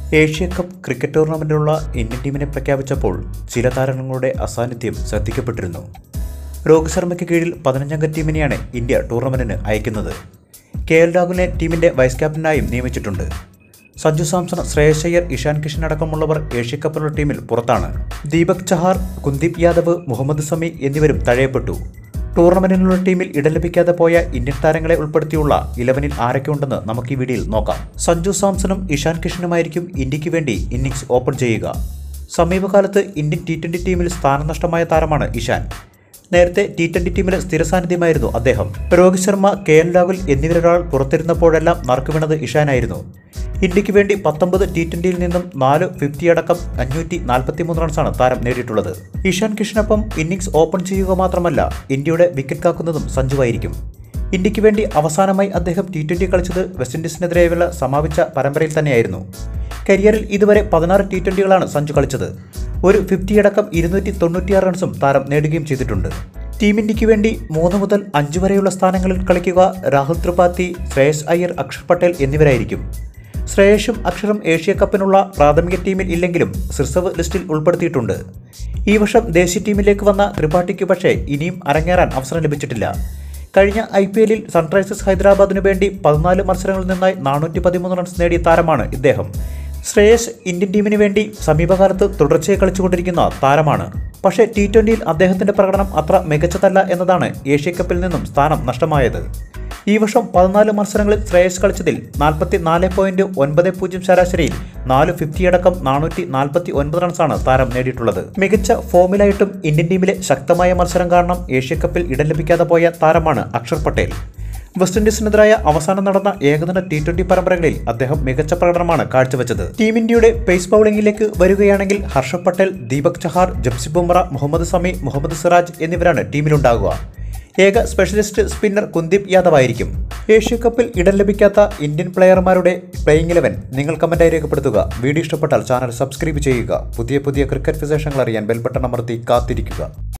Asia cup cricket ടൂർണമെന്റിലുള്ള Indian ടീമിനെ പ്രഖ്യാപിച്ചപ്പോൾ ചില താരങ്ങളുടെ അസാന്നിധ്യം ശ്രദ്ധിക്കപ്പെട്ടിരുന്നു. രോഹിത് ശർമ്മയ്ക്ക് കീഴിൽ 15-അംഗ ടീമിനെയാണ് ഇന്ത്യ ടൂർണമെന്റിന് അയക്കുന്നത്. KL രാഹുലിനെ ടീമിന്റെ വൈസ് ക്യാപ്റ്റനായും നിയമിച്ചിട്ടുണ്ട്. സഞ്ജു സാംസൺ, ശ്രേയസ് അയ്യർ, ഇഷാൻ കിഷൻ അടക്കമുള്ളവർ ഏഷ്യ കപ്പിലുള്ള ടീമിൽ പുറത്താണ്. ദീപക് ചഹാർ, കുൽദീപ് യാദവ്, മുഹമ്മദ് സമി എന്നിവരും തഴയപ്പെട്ടു. ടൂർണമെന്റിനുള്ള ടീമിൽ ഇടം ലഭിക്കാതെ പോയ ഇന്ത്യൻ താരങ്ങളെ ഉൾപ്പെടുത്തിയുള്ള 11-ൽ ആരൊക്കെ ഉണ്ടെന്ന് നമുക്ക് ഈ വീഡിയോയിൽ നോക്കാം. സഞ്ജു സാംസണും ഇഷാൻ കിഷനുമായിരിക്കും ഇന്ത്യക്ക് വേണ്ടി ഇന്നിംഗ്സ് ഓപ്പൺ ചെയ്യുക. സമീപകാലത്ത് ഇന്ത്യൻ T20 ടീമിൽ സ്ഥാനം നഷ്ടമായ താരമാണ് ഇഷാൻ. നേരത്തെ T20 ടീമിലെ സ്ഥിര സാന്നിധ്യമായിരുന്നു അദ്ദേഹം. രോഹിത് ശർമ്മ, KL രാഹുൽ എന്നിവരൊരാൾ പുറത്തിരുന്നപ്പോഴെല്ലാം നറുക്ക് വീണത് ഇഷാനായിരുന്നു. ഇന്ത്യക്ക് വേണ്ടി 19 T20യിൽ നിന്നും 4 50 അടക്കം 543 റൺസാണ് താരം നേടിയിട്ടുള്ളത്. ഇഷാൻ കിഷനൊപ്പം ഇന്നിംഗ്സ് ഓപ്പൺ ചെയ്യുക മാത്രമല്ല, ഇന്ത്യയുടെ വിക്കറ്റ് കാക്കുന്നതും സഞ്ജുവായിരിക്കും. ഇന്ത്യക്ക് വേണ്ടി അവസാനമായി അദ്ദേഹം T20 കളിച്ചത് വെസ്റ്റ് ഇൻഡീസിനെതിരെയുള്ള സമാപിച്ച പരമ്പരയിൽ തന്നെയായിരുന്നു. കരിയറിൽ ഇതുവരെ 16 T20കളാണ് സഞ്ജു കളിച്ചത്. ഒരു 50 അടക്കം 296 റൺസും താരം നേടുകയും ചെയ്തിട്ടുണ്ട്. ടീം ഇന്ത്യക്ക് വേണ്ടി 3 മുതൽ 5 വരെയുള്ള സ്ഥാനങ്ങളിൽ കളിക്കുക രാഹുൽ ത്രിപാഠി, ശ്രേയസ് അയ്യർ, അക്ഷർ പട്ടേൽ എന്നിവരായിരിക്കും. ശ്രേയസും അക്ഷറും ഏഷ്യ കപ്പിനുള്ള പ്രാഥമിക ടീമിൽ ഇല്ലെങ്കിലും റിസർവ് ലിസ്റ്റിൽ ഉൾപ്പെടുത്തിയിട്ടുണ്ട്. ഈ വർഷം ദേശീയ ടീമിലേക്ക് വന്ന ത്രിപാഠിക്ക് പക്ഷേ ഇനിയും അരങ്ങേറാൻ അവസരം ലഭിച്ചിട്ടില്ല. കഴിഞ്ഞ IPLൽ സൺറൈസേഴ്സ് ഹൈദരാബാദിനു വേണ്ടി 14 മത്സരങ്ങളിൽ നിന്നായി 413 റൺസ് നേടിയ താരമാണ് ഇദ്ദേഹം. ശ്രേയസ് ഇന്ത്യൻ ടീമിന് വേണ്ടി സമീപകാലത്ത് തുടർച്ചയായി കളിച്ചുകൊണ്ടിരിക്കുന്ന താരമാണ്. പക്ഷേ T20യിൽ അദ്ദേഹത്തിന്റെ പ്രകടനം അത്ര മികച്ചതല്ല എന്നതാണ് ഏഷ്യ കപ്പിൽ നിന്നും സ്ഥാനം നഷ്ടമായത്. ഈ വർഷം 14 മത്സരങ്ങളിൽ ശ്രേയസ് കളിച്ചതിൽ 44.90 ശരാശരിയിൽ 4 50 അടക്കം 449 റൺസാണ് താരം നേടിയിട്ടുള്ളത്. മികച്ച ഫോമിലായിട്ടും ഇന്ത്യൻ ടീമിലെ ശക്തമായ മത്സരം കാരണം ഏഷ്യ കപ്പിൽ ഇടം ലഭിക്കാതെ പോയ താരമാണ് അക്ഷർ പട്ടേൽ. വെസ്റ്റ് ഇൻഡീസിനെതിരായ അവസാനം നടന്ന ഏകദിന T20 പരമ്പരകളിൽ അദ്ദേഹം മികച്ച പ്രകടനമാണ് കാഴ്ചവെച്ചത്. ടീം ഇന്ത്യയുടെ പേസ് ബൌളിംഗിലേക്ക് വരികയാണെങ്കിൽ ഹർഷ പട്ടേൽ, ദീപക് ചഹാർ, ജസ്പ്രീത് ബുംറ, മുഹമ്മദ് സമി, മുഹമ്മദ് സിറാജ് എന്നിവരാണ് ടീമിലുണ്ടാകുക. ഏക സ്പെഷ്യലിസ്റ്റ് സ്പിന്നർ കുൽദീപ് യാദവ് ആയിരിക്കും. ഏഷ്യ കപ്പിൽ ഇടം ലഭിക്കാത്ത ഇന്ത്യൻ പ്ലെയർമാരുടെ പ്ലേയിങ് 11 നിങ്ങൾ കമന്റായി രേഖപ്പെടുത്തുക. വീഡിയോ ഇഷ്ടപ്പെട്ടാൽ ചാനൽ സബ്സ്ക്രൈബ് ചെയ്യുക. പുതിയ ക്രിക്കറ്റ് വിശേഷങ്ങൾ അറിയാൻ ബെൽ ബട്ടൺ അമർത്തി കാത്തിരിക്കുക.